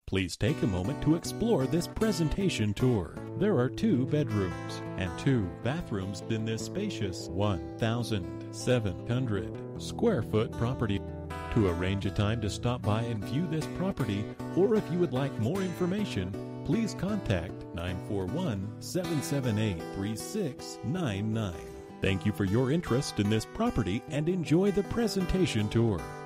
Please take a moment to explore this presentation tour. There are 2 bedrooms and 2 bathrooms in this spacious 1,700 square foot property. To arrange a time to stop by and view this property, or if you would like more information, please contact 941-778-3699. Thank you for your interest in this property and enjoy the presentation tour.